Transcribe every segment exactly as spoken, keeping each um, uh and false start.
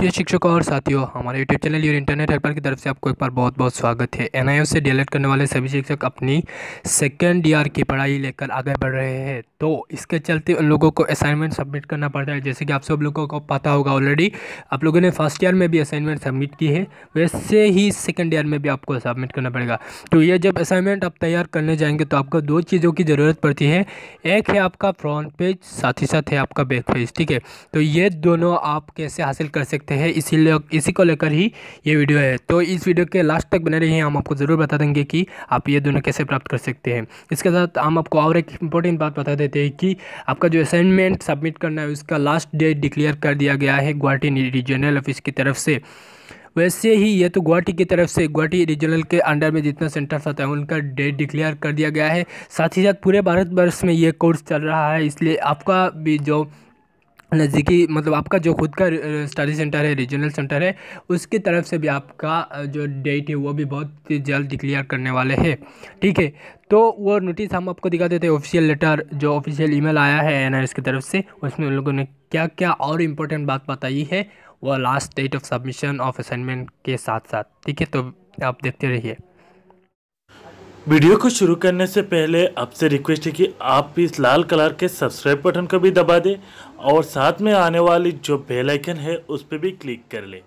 प्रिय शिक्षकों और साथियों, हमारे यूट्यूब चैनल और इंटरनेट हेल्पर की तरफ से आपको एक बार बहुत बहुत स्वागत है। एनआईओ से डीएलएड करने वाले सभी शिक्षक अपनी सेकेंड ईयर की पढ़ाई लेकर आगे बढ़ रहे हैं, तो इसके चलते उन लोगों को असाइनमेंट सबमिट करना पड़ता है। जैसे कि आप सब लोगों को पता होगा ऑलरेडी, आप लोगों ने फर्स्ट ईयर में भी असाइनमेंट सबमिट की है, वैसे ही सेकेंड ईयर में भी आपको सबमिट करना पड़ेगा। तो ये जब असाइनमेंट आप तैयार करने जाएंगे तो आपको दो चीज़ों की ज़रूरत पड़ती है। एक है आपका फ्रंट पेज, साथ ही साथ है आपका बैक पेज। ठीक है, तो ये दोनों आप कैसे हासिल कर सकते हैं, इसीलिए इसी को लेकर ही ये वीडियो है। तो इस वीडियो के लास्ट तक बने रहिए, हम आपको ज़रूर बता देंगे कि आप ये दोनों कैसे प्राप्त कर सकते हैं। इसके साथ हम आपको और एक इम्पोर्टेंट बात बता देते हैं कि आपका जो असाइनमेंट सबमिट करना है उसका लास्ट डेट डिक्लेयर कर दिया गया है गुवाहाटी रीजनल ऑफिस की तरफ से। वैसे ही ये तो गुवाहाटी की तरफ से गुवाहाटी रीजनल के अंडर में जितना सेंटर्स आता है उनका डेट डिक्लेयर कर दिया गया है। साथ ही साथ पूरे भारतवर्ष में ये कोर्स चल रहा है, इसलिए आपका भी जो नज़दीकी मतलब आपका जो खुद का स्टडी सेंटर है, रीजनल सेंटर है, उसकी तरफ से भी आपका जो डेट है वो भी बहुत जल्द डिक्लेयर करने वाले हैं। ठीक है, तो वो नोटिस हम आपको दिखा देते हैं। ऑफिशियल लेटर जो ऑफिशियल ईमेल आया है एनआईएस की तरफ से, उसमें उन लोगों ने क्या क्या और इम्पोर्टेंट बात बताई है, वो last date of submission of assignment के साथ साथ। ठीक है, तो आप देखते रहिए। वीडियो को शुरू करने से पहले आपसे रिक्वेस्ट है कि आप इस लाल कलर के सब्सक्राइब बटन को भी दबा दें और साथ में आने वाली जो बेल आइकन है उस पर भी क्लिक कर लें।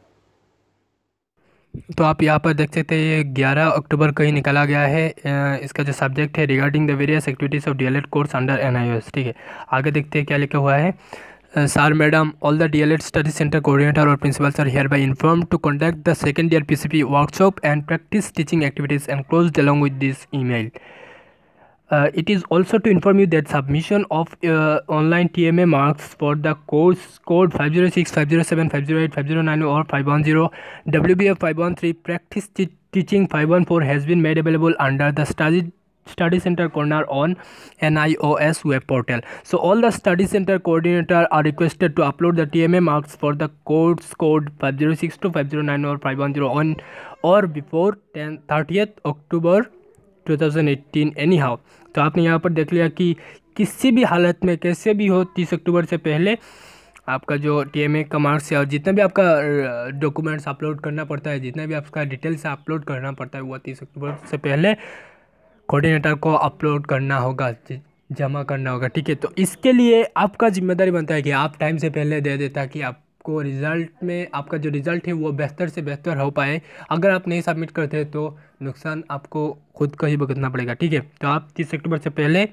तो आप यहाँ पर देख सकते हैं ये ग्यारह अक्टूबर को ही निकाला गया है। इसका जो सब्जेक्ट है regarding the various activities of DElEd course under NIOS. ठीक है, आगे देखते हैं क्या लिखा हुआ है। Sir, madam, all the D L E D study center coordinator or principals are hereby informed to conduct the second year P C P workshop and practice teaching activities enclosed along with this email. Uh, it is also to inform you that submission of uh, online T M A marks for the course code five oh six, five oh seven, five oh eight, five oh nine or five ten, W B F five one three, practice te teaching five one four has been made available under the study Study Center Corner on NIOS web portal. So all the Study Center coordinator are requested to upload the T M A marks for the course code five oh six to five oh nine or five ten on or before thirtieth October twenty eighteen anyhow. तो आपने यहाँ पर देख लिया कि किसी भी हालत में कैसे भी हो तीस अक्टूबर से पहले आपका जो टीएमए का मार्क्स है और जितना भी आपका डॉक्यूमेंट्स अपलोड करना पड़ता है, जितना भी आपका डिटेल्स अपलोड करना पड़ता है, वो तीस अक्टूबर से पहले कोऑर्डिनेटर को अपलोड करना होगा, जमा करना होगा। ठीक है, तो इसके लिए आपका जिम्मेदारी बनता है कि आप टाइम से पहले दे दें ताकि आपको रिज़ल्ट में आपका जो रिज़ल्ट है वो बेहतर से बेहतर हो पाए। अगर आप नहीं सबमिट करते तो नुकसान आपको खुद का ही भुगतना पड़ेगा। ठीक है, तो आप तीस अक्टूबर से पहले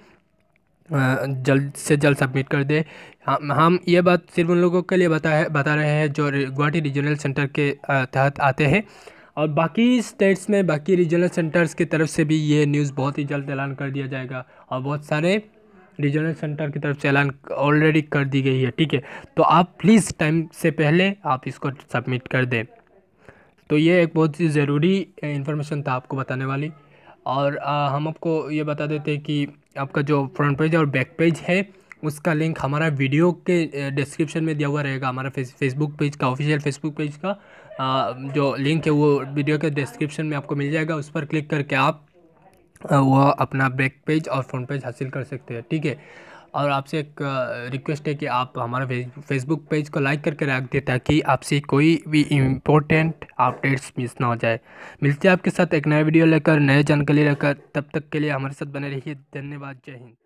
जल्द से जल्द सबमिट कर दे। हम हम ये बात सिर्फ उन लोगों के लिए बता है बता रहे हैं जो गुवाहाटी रीजनल सेंटर के तहत आते हैं, और बाकी स्टेट्स में बाकी रीजनल सेंटर्स की तरफ से भी ये न्यूज़ बहुत ही जल्द ऐलान कर दिया जाएगा, और बहुत सारे रीजनल सेंटर की तरफ से ऐलान ऑलरेडी कर दी गई है। ठीक है, तो आप प्लीज़ टाइम से पहले आप इसको सबमिट कर दें। तो ये एक बहुत ही ज़रूरी इन्फॉर्मेशन था आपको बताने वाली। और आ, हम आपको ये बता देते हैं कि आपका जो फ्रंट पेज और बैक पेज है उसका लिंक हमारा वीडियो के डिस्क्रिप्शन में दिया हुआ रहेगा। हमारा फेस फेसबुक पेज का, ऑफिशियल फेसबुक पेज का आ, जो लिंक है वो वीडियो के डिस्क्रिप्शन में आपको मिल जाएगा। उस पर क्लिक करके आप वो अपना बैक पेज और फ्रंट पेज हासिल कर सकते हैं। ठीक है, और आपसे एक रिक्वेस्ट है कि आप हमारा फेसबुक पेज को लाइक करके रख दें ताकि आपसे कोई भी इम्पोर्टेंट अपडेट्स मिस ना हो जाए। मिलते हैं आपके साथ एक नया वीडियो लेकर, नए जानकारी लेकर। तब तक के लिए हमारे साथ बने रहिए। धन्यवाद, जय हिंद।